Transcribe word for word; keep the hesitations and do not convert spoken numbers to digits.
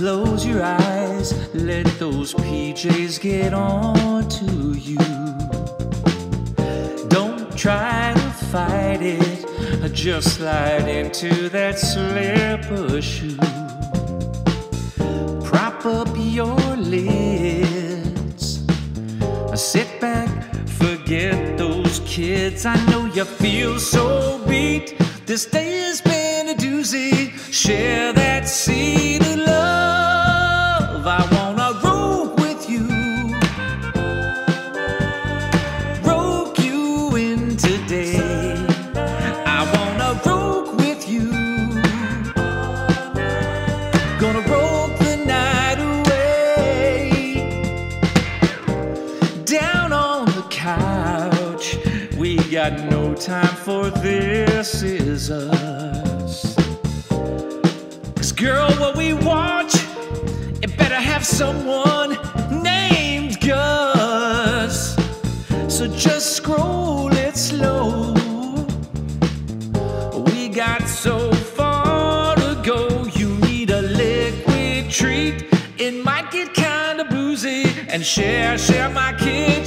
Close your eyes, let those P Js get on to you. Don't try to fight it, just slide into that slipper shoe. Prop up your lids, sit back, forget those kids. I know you feel so beat, this day has been a doozy. Share that seed of love, I wanna roll with you. Roke you in today, I wanna roll with you. Gonna roll the night away. Down on the couch, we got no time for this is us. 'Cause girl, what we watch, it better have someone named Gus. So just scroll it slow, we got so far to go. You need a liquid treat, it might get kinda boozy. And share, share my kid,